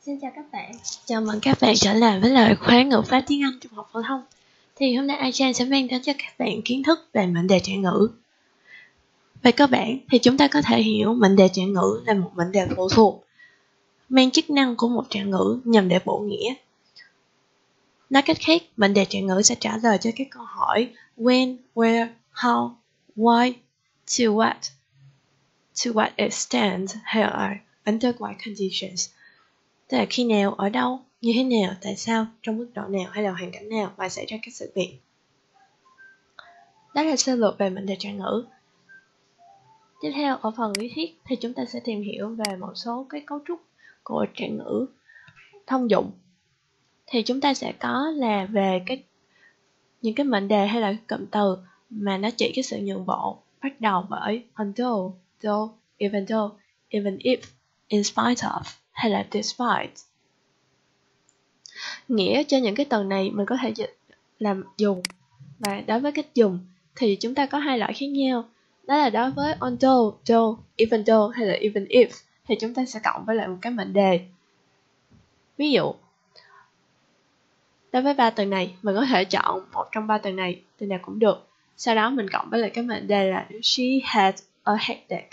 Xin chào các bạn, chào mừng các bạn trở lại với lời khóa ngữ pháp tiếng Anh trung học phổ thông. Thì hôm nay Achan sẽ mang đến cho các bạn kiến thức về mệnh đề trạng ngữ. Về cơ bản thì chúng ta có thể hiểu mệnh đề trạng ngữ là một mệnh đề phụ thuộc, mang chức năng của một trạng ngữ nhằm để bổ nghĩa. Nói cách khác, mệnh đề trạng ngữ sẽ trả lời cho các câu hỏi when, where, how, why, to what extent, how, under what conditions. Tức là khi nào, ở đâu, như thế nào, tại sao, trong mức độ nào hay là hoàn cảnh nào mà xảy ra các sự việc. Đó là sơ lược về mệnh đề trạng ngữ. Tiếp theo, ở phần lý thuyết thì chúng ta sẽ tìm hiểu về một số cái cấu trúc của trạng ngữ thông dụng. Thì chúng ta sẽ có là về những cái mệnh đề hay là cụm từ mà nó chỉ cái sự nhượng bộ, bắt đầu bởi although, though, even if, in spite of hay là despite. Nghĩa cho những cái từ này mình có thể dịch làm dùng, và đối với cách dùng thì chúng ta có hai loại khác nhau. Đó là đối với although, though, even though hay là even if thì chúng ta sẽ cộng với lại một cái mệnh đề. Ví dụ đối với ba từ này mình có thể chọn một trong ba từ này, từ nào cũng được, sau đó mình cộng với lại cái mệnh đề là she had a headache.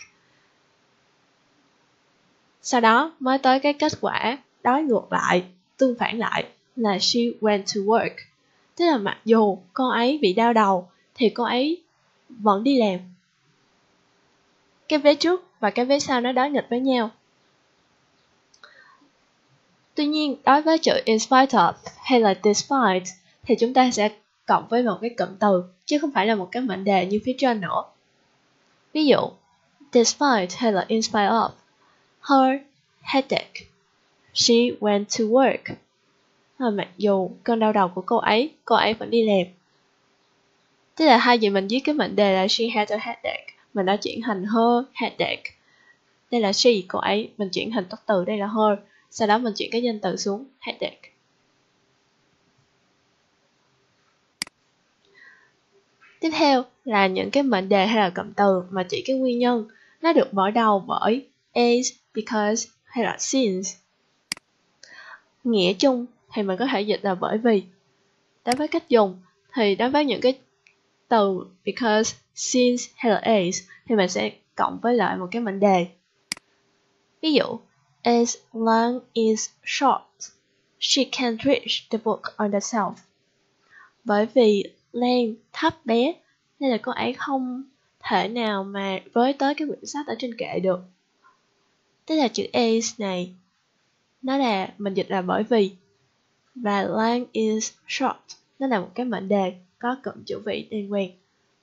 Sau đó mới tới cái kết quả đối ngược lại, tương phản lại là she went to work. Tức là mặc dù cô ấy bị đau đầu thì cô ấy vẫn đi làm. Cái vế trước và cái vế sau nó đối nghịch với nhau. Tuy nhiên đối với chữ in spite of hay là despite thì chúng ta sẽ cộng với một cái cụm từ chứ không phải là một cái mệnh đề như phía trên nữa. Ví dụ despite hay là in spite of her headache, she went to work. Mặc dù cơn đau đầu của cô ấy vẫn đi làm. Tức là hai gì mình viết cái mệnh đề là she had a headache, mình đã chuyển thành her headache. Đây là she, cô ấy, mình chuyển thành tốt từ, đây là her. Sau đó mình chuyển cái danh từ xuống, headache. Tiếp theo là những cái mệnh đề hay là cụm từ mà chỉ cái nguyên nhân. Nó được mở đầu bởi as, because hay là since. Nghĩa chung thì mình có thể dịch là bởi vì. Đối với cách dùng thì đối với những cái từ because, since hay là as thì mình sẽ cộng với lại một cái mệnh đề. Ví dụ as long is short, she can't reach the book on the shelf. Bởi vì Lan thấp bé nên là cô ấy không thể nào mà với tới cái quyển sách ở trên kệ được. Tức là chữ as này nó là mình dịch là bởi vì, và Lan is short nó là một cái mệnh đề có cụm chữ vị liên quan.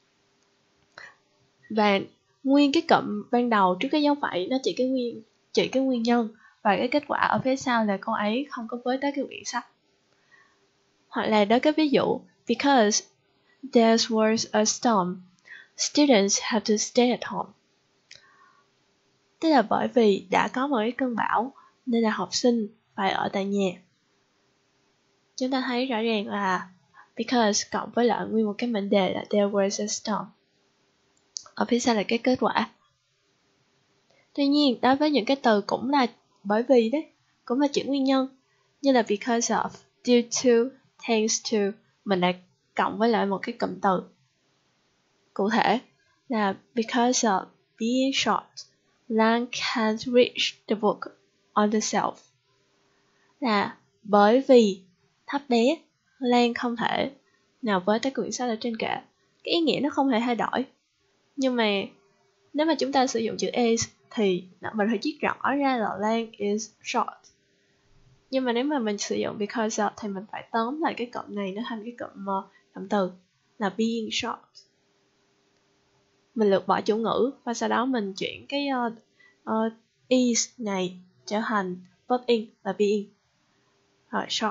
Và nguyên cái cụm ban đầu trước cái dấu phẩy nó chỉ cái nguyên nhân, và cái kết quả ở phía sau là cô ấy không có với tới cái quyển sách. Hoặc là đối cái ví dụ because there was a storm, students have to stay at home. Tức là bởi vì đã có một cái cơn bão nên là học sinh phải ở tại nhà. Chúng ta thấy rõ ràng là because cộng với lại nguyên một cái mệnh đề là there was a storm. Ở phía sau là cái kết quả. Tuy nhiên đối với những cái từ cũng là bởi vì đấy, cũng là chữ nguyên nhân, như là because of, due to, thanks to, mình đã cộng với lại một cái cụm từ. Cụ thể là because of being short, Lan can't reach the book on the shelf. Là bởi vì thấp bé, Lan không thể nào với tới quyển sách ở trên kệ. Cái ý nghĩa nó không hề thay đổi. Nhưng mà nếu mà chúng ta sử dụng chữ as thì mình phải viết rõ ra là Lan is short. Nhưng mà nếu mà mình sử dụng because of thì mình phải tóm lại cái cụm này nó thành cái cụm từ là being short. Mình lược bỏ chủ ngữ và sau đó mình chuyển cái is này trở thành verb in là being. Rồi short.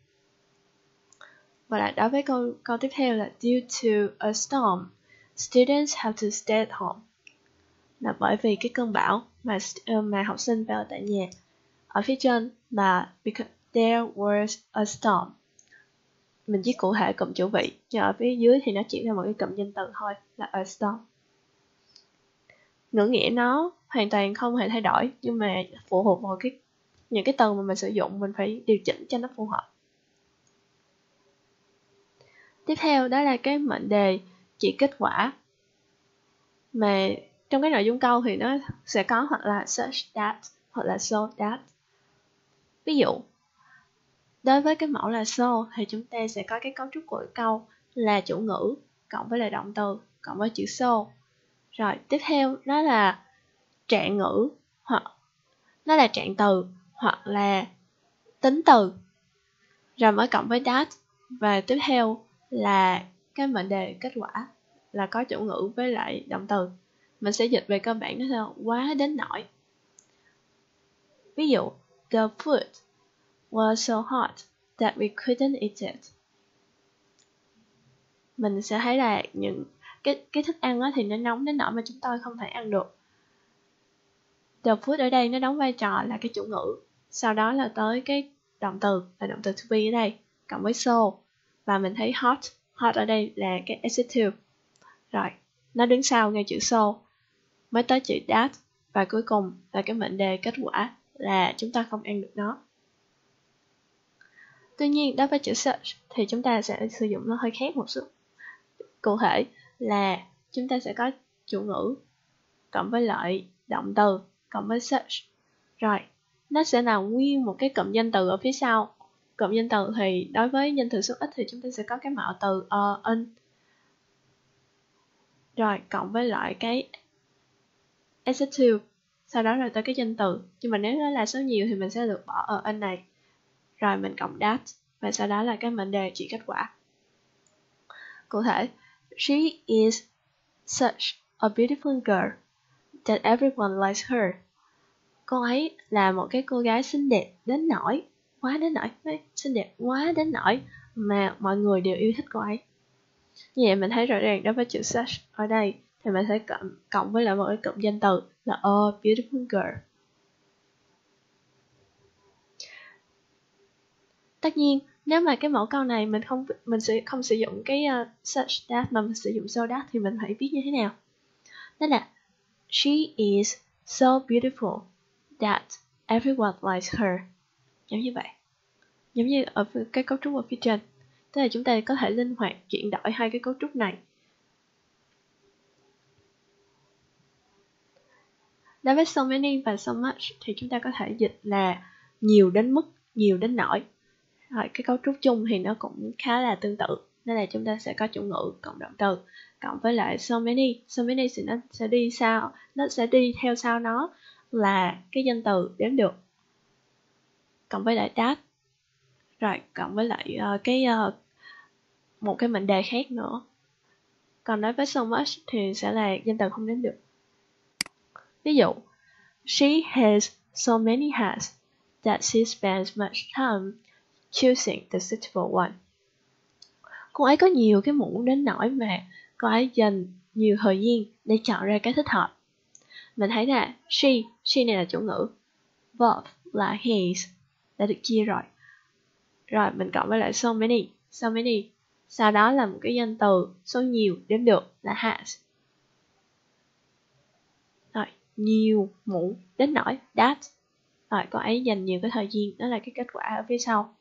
Và lại đối với câu tiếp theo là due to a storm, students have to stay at home. Là bởi vì cái cơn bão mà học sinh phải ở tại nhà. Ở phía trên là because there was a storm. Mình viết cụ thể cụm chủ vị, nhưng ở phía dưới thì nó chỉ là một cái cụm danh từ thôi, là a storm. Ngữ nghĩa nó hoàn toàn không hề thay đổi, nhưng mà phụ thuộc vào những cái từ mà mình sử dụng mình phải điều chỉnh cho nó phù hợp. Tiếp theo đó là cái mệnh đề chỉ kết quả, mà trong cái nội dung câu thì nó sẽ có hoặc là such that hoặc là so that. Ví dụ, đối với cái mẫu là so thì chúng ta sẽ có cái cấu trúc của câu là chủ ngữ cộng với lại động từ cộng với chữ so. Rồi tiếp theo nó là trạng ngữ, hoặc nó là trạng từ hoặc là tính từ, rồi mới cộng với that. Và tiếp theo là cái mệnh đề kết quả là có chủ ngữ với lại động từ. Mình sẽ dịch về cơ bản nó là quá đến nỗi. Ví dụ, the food was so hot that we couldn't eat it. Mình sẽ thấy là những cái thức ăn thì nó nóng đến nỗi mà chúng tôi không thể ăn được. The food ở đây nó đóng vai trò là cái chủ ngữ, sau đó là tới cái động từ là động từ to be ở đây cộng với so, và mình thấy hot ở đây là cái adjective, rồi nó đứng sau ngay chữ so, mới tới chữ that, và cuối cùng là cái mệnh đề kết quả là chúng ta không ăn được nó. Tuy nhiên đối với chữ such thì chúng ta sẽ sử dụng nó hơi khác một chút. Cụ thể là chúng ta sẽ có chủ ngữ cộng với lại động từ cộng với such, rồi nó sẽ là nguyên một cái cụm danh từ ở phía sau. Cụm danh từ thì đối với danh từ số ít thì chúng ta sẽ có cái mạo từ in, rồi cộng với lại cái adjective, sau đó rồi tới cái danh từ. Nhưng mà nếu nó là số nhiều thì mình sẽ được bỏ in này, rồi mình cộng that, và sau đó là cái mệnh đề chỉ kết quả. Cụ thể, she is such a beautiful girl that everyone likes her. Cô ấy là một cái cô gái xinh đẹp đến nỗi, quá đến nỗi, xinh đẹp quá đến nỗi mà mọi người đều yêu thích cô ấy. Như vậy mình thấy rõ ràng đối với chữ such ở đây thì mình sẽ cộng với lại một cái cụm danh từ là a beautiful girl. Tất nhiên, nếu mà cái mẫu câu này mình sẽ không sử dụng cái such that mà mình sử dụng so that thì mình phải viết như thế nào? Đó là she is so beautiful that everyone likes her. Giống như vậy. Giống như ở cái cấu trúc ở phía trên. Tức là chúng ta có thể linh hoạt chuyển đổi hai cái cấu trúc này. Đối với so many và so much thì chúng ta có thể dịch là nhiều đến mức, nhiều đến nỗi. Rồi cái cấu trúc chung thì nó cũng khá là tương tự. Nên là chúng ta sẽ có chủ ngữ cộng động từ cộng với lại so many. So many thì nó sẽ đi theo sau nó là cái danh từ đếm được cộng với lại that, rồi cộng với lại một cái mệnh đề khác nữa. Còn đối với so much thì sẽ là danh từ không đếm được. Ví dụ, she has so many hats that she spends much time choosing the suitable one. Cô ấy có nhiều cái mũ đến nỗi mà cô ấy dành nhiều thời gian để chọn ra cái thích hợp. Mình thấy là she này là chủ ngữ, verb là his, đã được chia rồi. Rồi mình cộng với lại so many, sau đó là một cái danh từ số nhiều đếm được là has. Rồi, nhiều mũ đến nỗi that. Rồi, cô ấy dành nhiều cái thời gian, đó là cái kết quả ở phía sau.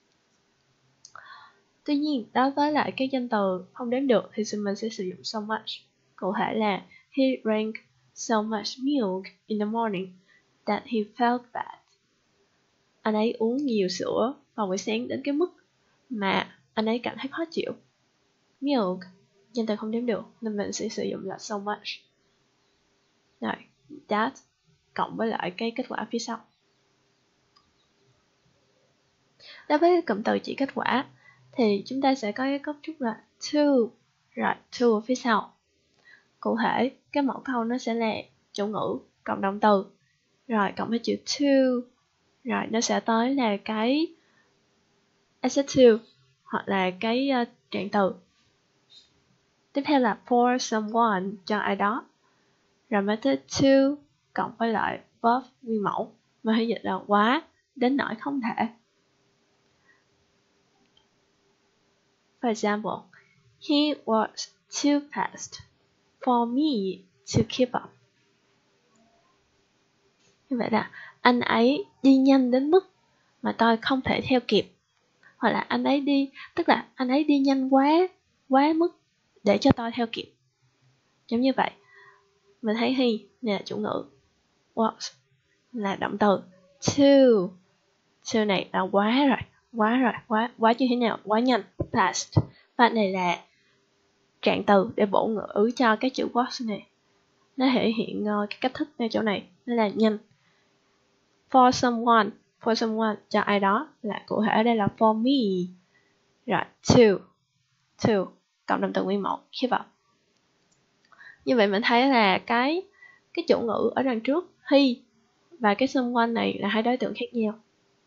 Tuy nhiên, đối với lại cái danh từ không đếm được thì mình sẽ sử dụng so much. Cụ thể là he drank so much milk in the morning that he felt bad. Anh ấy uống nhiều sữa vào buổi sáng đến cái mức mà anh ấy cảm thấy khó chịu. Milk, danh từ không đếm được nên mình sẽ sử dụng là so much. Rồi, that cộng với lại cái kết quả phía sau. Đối với cụm từ chỉ kết quả thì chúng ta sẽ có cái cấu trúc là to, rồi to ở phía sau. Cụ thể, cái mẫu câu nó sẽ là chủ ngữ cộng động từ, rồi cộng với chữ to, rồi nó sẽ tới là cái adjective hoặc là cái trạng từ. Tiếp theo là for someone, cho ai đó. Rồi mới tới to cộng với lại verb nguyên mẫu, mà hay dịch là quá đến nỗi không thể. For example, he was too fast for me to keep up. Như vậy là anh ấy đi nhanh đến mức mà tôi không thể theo kịp. Hoặc là anh ấy đi, tức là anh ấy đi nhanh quá mức để cho tôi theo kịp. Giống như vậy. Mình thấy he này là chủ ngữ, walks là động từ, to này là quá như thế nào, quá nhanh, fast. Fast này là trạng từ để bổ ngữ cho cái chữ walks này. Nó thể hiện cái cách thức ngay chỗ này, nó là nhanh. For someone cho ai đó là cụ thể đây là for me. Rồi, to cộng động từ nguyên mẫu khi vào. Như vậy mình thấy là cái chủ ngữ ở đằng trước he và cái someone này là hai đối tượng khác nhau.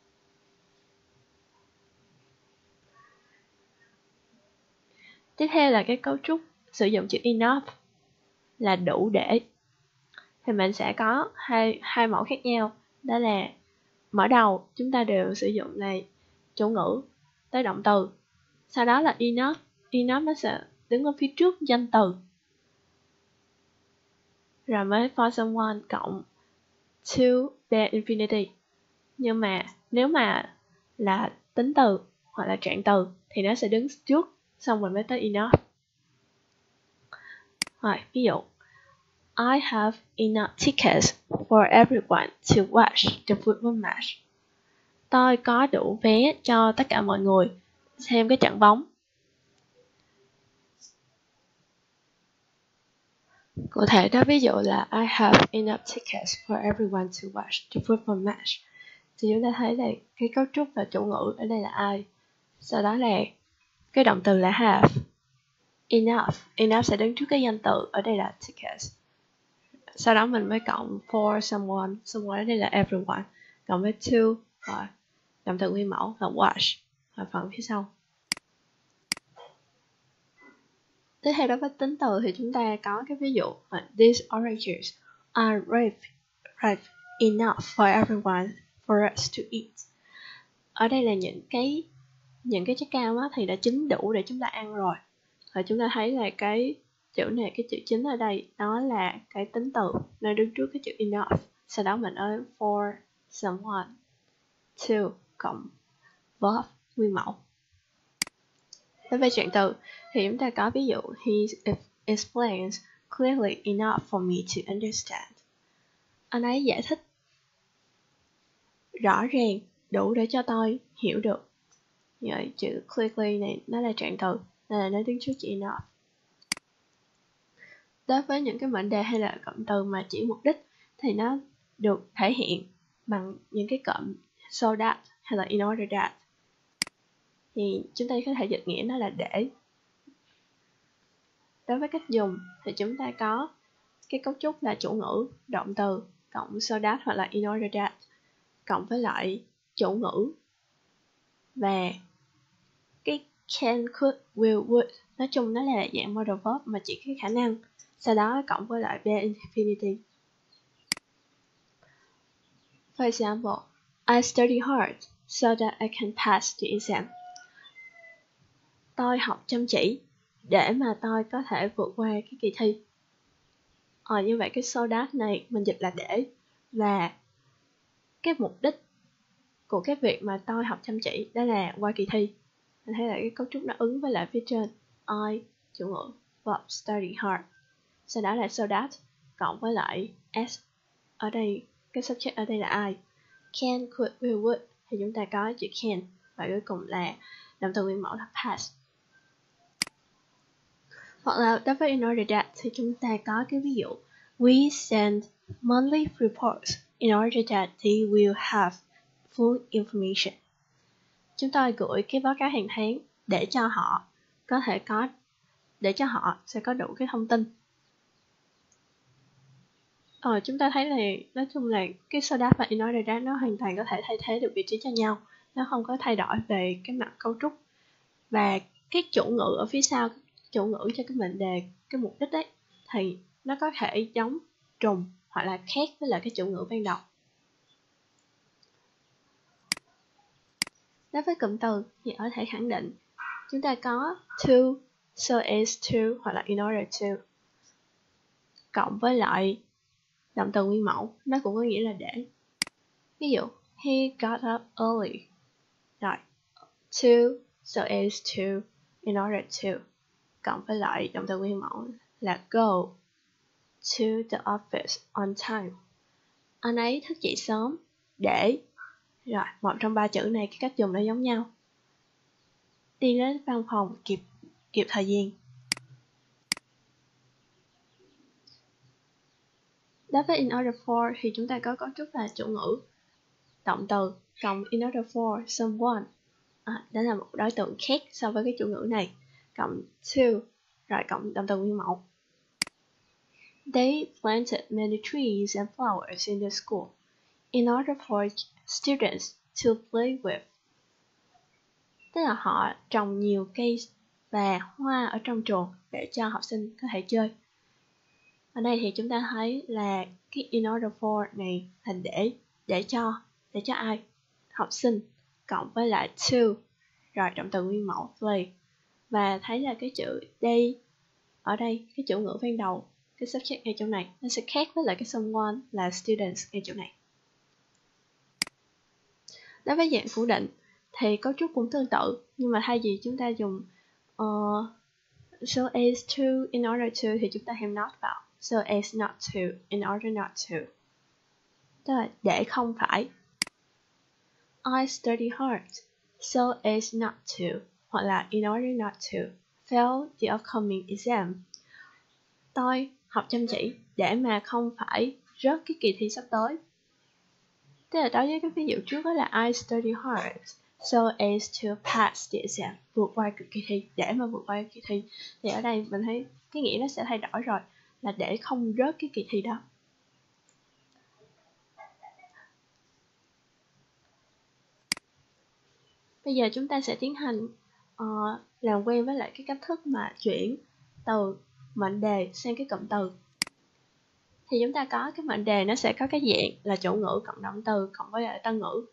Tiếp theo là cái cấu trúc sử dụng chữ enough là đủ để. Thì mình sẽ có hai mẫu khác nhau. Đó là mở đầu chúng ta đều sử dụng là chủ ngữ tới động từ. Sau đó là enough. Enough nó sẽ đứng ở phía trước danh từ. Rồi mới for someone cộng to the infinity. Nhưng mà nếu mà là tính từ hoặc là trạng từ thì nó sẽ đứng trước xong rồi mới tới enough. Rồi, ví dụ I have enough tickets for everyone to watch the football match. Tôi có đủ vé cho tất cả mọi người xem cái trận bóng. Cụ thể đó, ví dụ là I have enough tickets for everyone to watch the football match. Thì chúng ta thấy là cái cấu trúc và chủ ngữ ở đây là I. Sau đó là cái động từ là have. Enough sẽ đứng trước cái danh từ, ở đây là tickets. Sau đó mình mới cộng for someone ở đây là everyone, cộng với to và động từ nguyên mẫu là watch ở phần phía sau. Tiếp theo đối với tính từ thì chúng ta có cái ví dụ these oranges are ripe enough for everyone for us to eat. Ở đây là những cái trái cam á, thì đã chín đủ để chúng ta ăn rồi. Và chúng ta thấy là cái chữ này, cái chữ chính ở đây đó là cái tính từ nơi đứng trước cái chữ enough. Sau đó mình ở for someone, to cộng verb nguyên mẫu. Đối với trạng từ thì chúng ta có ví dụ he explains clearly enough for me to understand. Anh ấy giải thích rõ ràng đủ để cho tôi hiểu được. Vậy chữ clearly này nó là trạng từ nên là nó đứng trước chữ enough. Đối với những cái mệnh đề hay là cụm từ mà chỉ mục đích thì nó được thể hiện bằng những cái cụm so that hay là in order that. Thì chúng ta có thể dịch nghĩa nó là để. Đối với cách dùng thì chúng ta có cái cấu trúc là chủ ngữ, động từ, cộng so that hoặc là in order that, cộng với lại chủ ngữ và cái can, could, will, would. Nói chung nó là dạng modal verb mà chỉ cái khả năng. Sau đó cộng với lại bare infinity. For example, I study hard so that I can pass the exam. Tôi học chăm chỉ để mà tôi có thể vượt qua cái kỳ thi. Như vậy cái so that này mình dịch là để, và cái mục đích của cái việc mà tôi học chăm chỉ đó là qua kỳ thi. Mình thấy là cái cấu trúc nó ứng với lại phía trên I, chủ ngữ, verb study hard. Sau đó là so that cộng với lại s. Ở đây cái subject ở đây là I. Can, could, will, would thì chúng ta có chữ can, và cuối cùng là động từ nguyên mẫu là pass. Hoặc là đối với in order that thì chúng ta có cái ví dụ we send monthly reports in order that they will have full information. Chúng tôi gửi cái báo cáo hàng tháng để cho họ sẽ có đủ cái thông tin. Chúng ta thấy là nói chung là cái so that và in order that nó hoàn toàn có thể thay thế được vị trí cho nhau. Nó không có thay đổi về cái mặt cấu trúc. Và cái chủ ngữ ở phía sau, chủ ngữ cho cái mệnh đề, cái mục đích đấy, thì nó có thể giống, trùng hoặc là khác với lại cái chủ ngữ ban đầu. Đối với cụm từ thì ở thể khẳng định chúng ta có to, so as to hoặc là in order to, cộng với lại động từ nguyên mẫu, nó cũng có nghĩa là để. Ví dụ, he got up early. Rồi, to, so as to, in order to, cộng với lại động từ nguyên mẫu là go to the office on time. Anh ấy thức dậy sớm để. Rồi, một trong ba chữ này cái cách dùng nó giống nhau. Đi đến văn phòng kịp thời gian. Đối với in order for thì chúng ta có cấu trúc là chủ ngữ, động từ cộng in order for someone. Đó là một đối tượng khác so với cái chủ ngữ này, cộng to, rồi cộng động từ nguyên mẫu. They planted many trees and flowers in the school in order for students to play with. Tức là họ trồng nhiều cây và hoa ở trong trường để cho học sinh có thể chơi. Ở đây thì chúng ta thấy là cái in order for này là để cho ai? Học sinh, cộng với lại to, rồi động từ nguyên mẫu play. Và thấy là cái chữ they ở đây, cái chủ ngữ ban đầu, cái subject ngay chỗ này nó sẽ khác với lại cái someone là students ngay chỗ này. Đối với dạng phủ định thì cấu trúc cũng tương tự, nhưng mà thay vì chúng ta dùng so as to, in order to thì chúng ta thêm not vào. So as not to, in order not to. Tức là để không phải. I study hard so as not to, hoặc là in order not to fail the upcoming exam. Tôi học chăm chỉ để mà không phải rớt cái kỳ thi sắp tới. Tức là đối với cái ví dụ trước đó là I study hard so as to pass the exam, vượt qua kỳ thi, để mà vượt qua kỳ thi. Thì ở đây mình thấy cái nghĩa nó sẽ thay đổi rồi, là để không rớt cái kỳ thi đó. Bây giờ chúng ta sẽ tiến hành làm quen với lại cái cách thức mà chuyển từ mệnh đề sang cái cụm từ. Thì chúng ta có cái mệnh đề nó sẽ có cái dạng là chủ ngữ cộng động từ cộng với lại tân ngữ.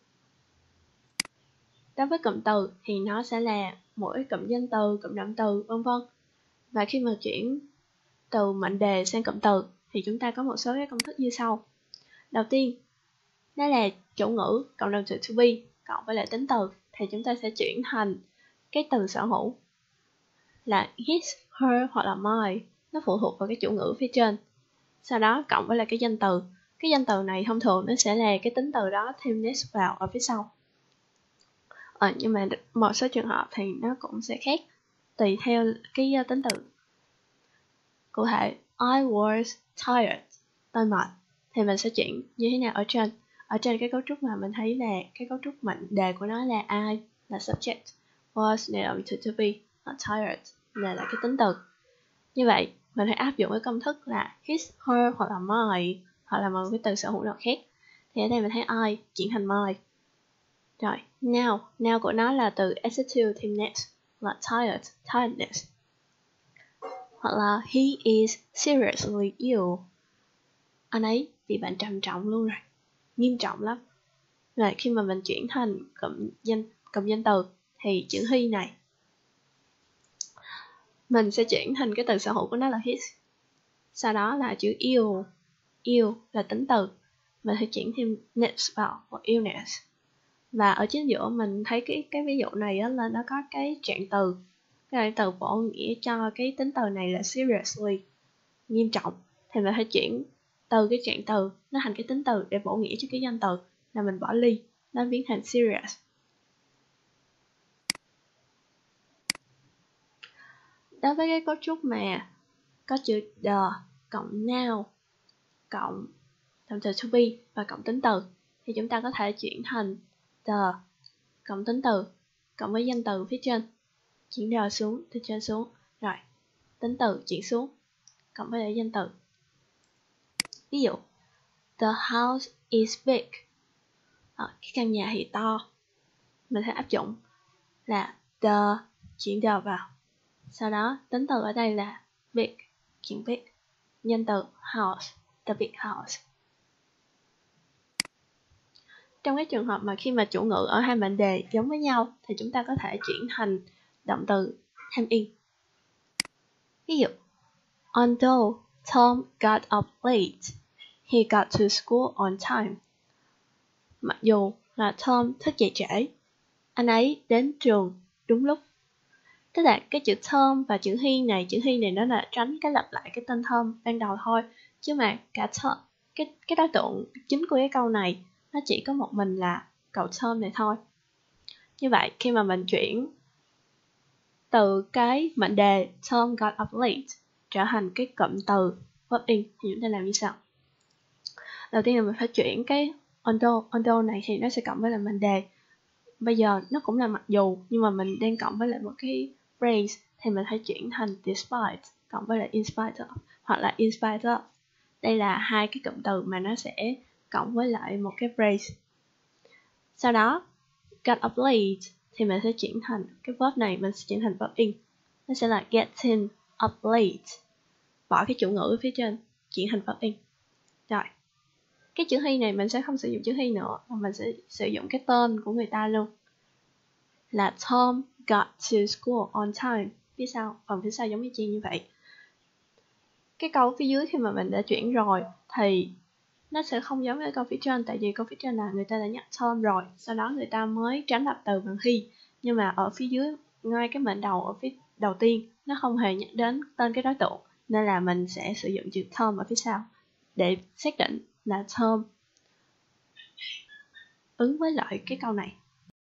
Đối với cụm từ thì nó sẽ là mỗi cụm danh từ, cụm động từ, vân vân. Và khi mà chuyển từ mệnh đề sang cụm từ thì chúng ta có một số cái công thức như sau. Đầu tiên, đó là chủ ngữ cộng động từ to be cộng với lại tính từ, thì chúng ta sẽ chuyển thành cái từ sở hữu là his, her hoặc là my, nó phụ thuộc vào cái chủ ngữ phía trên. Sau đó cộng với lại cái danh từ. Cái danh từ này thông thường nó sẽ là cái tính từ đó thêm next vào ở phía sau. Nhưng mà một số trường hợp thì nó cũng sẽ khác tùy theo cái tính từ. Cụ thể, I was tired, tôi mệt, thì mình sẽ chuyển như thế nào ở trên? Ở trên cái cấu trúc mà mình thấy là cái cấu trúc mệnh đề của nó là I là subject, was là động từ to be, tired là cái tính từ. Như vậy mình phải áp dụng cái công thức là his, her hoặc là my, hoặc là một cái từ sở hữu nào khác. Thì ở đây mình thấy I chuyển thành my. Rồi, now của nó là từ adjective thêm next là tired, tiredness. Hoặc là he is seriously ill. Anh ấy bị bệnh trầm trọng luôn rồi, nghiêm trọng lắm. Rồi khi mà mình chuyển thành cụm danh từ thì chữ he này mình sẽ chuyển thành cái từ sở hữu của nó là his. Sau đó là chữ ill là tính từ, mình sẽ chuyển thêm ness vào, hoặc illness. Và ở chính giữa mình thấy cái ví dụ này á, là nó có cái trạng từ. Cái trạng từ bổ nghĩa cho cái tính từ này là seriously, nghiêm trọng. Thì mình phải chuyển từ cái trạng từ nó thành cái tính từ để bổ nghĩa cho cái danh từ, là mình bỏ ly, nó biến thành serious. Đối với cái cấu trúc mà có chữ the cộng now cộng động từ to be và cộng tính từ thì chúng ta có thể chuyển thành the cộng tính từ cộng với danh từ phía trên, chuyển the xuống từ trên xuống, rồi tính từ chuyển xuống cộng với lại danh từ. Ví dụ, the house is big, cái căn nhà thì to, mình sẽ áp dụng là the chuyển the vào, sau đó tính từ ở đây là big, chuyển big, danh từ house, the big house. Trong cái trường hợp mà khi mà chủ ngữ ở hai mệnh đề giống với nhau thì chúng ta có thể chuyển thành động từ thêm in. Ví dụ, although Tom got up late, he got to school on time. Mặc dù là Tom thức dậy trễ, anh ấy đến trường đúng lúc. Tức là cái chữ Tom và chữ he này nó là tránh cái lặp lại cái tên Tom ban đầu thôi. Chứ mà cả Tom, cái đối tượng chính của cái câu này nó chỉ có một mình là cậu Tom này thôi. Như vậy khi mà mình chuyển từ cái mệnh đề Tom got up late trở thành cái cụm từ verb in thì chúng ta làm như sau? Đầu tiên là mình phải chuyển cái although này thì nó sẽ cộng với lại mệnh đề. Bây giờ nó cũng là mặc dù, nhưng mà mình đang cộng với lại một cái phrase thì mình phải chuyển thành despite cộng với lại in spite of, hoặc là in spite of. Đây là hai cái cụm từ mà nó sẽ cộng với lại một cái phrase. Sau đó got up late thì mình sẽ chuyển thành cái verb này, mình sẽ chuyển thành verb in. Nó sẽ là getting up late. Bỏ cái chủ ngữ ở phía trên, chuyển thành verb in. Rồi, cái chữ he này mình sẽ không sử dụng chữ he nữa, mà mình sẽ sử dụng cái tên của người ta luôn, là Tom got to school on time. Phía sau, phần phía sau giống như chiên như vậy. Cái câu phía dưới khi mà mình đã chuyển rồi thì nó sẽ không giống với câu phía trên, tại vì câu phía trên là người ta đã nhắc Tom rồi, sau đó người ta mới tránh lập từ bằng he. Nhưng mà ở phía dưới, ngay cái mệnh đầu ở phía đầu tiên, nó không hề nhắc đến tên cái đối tượng, nên là mình sẽ sử dụng chữ Tom ở phía sau để xác định là Tom ứng với lại cái câu này.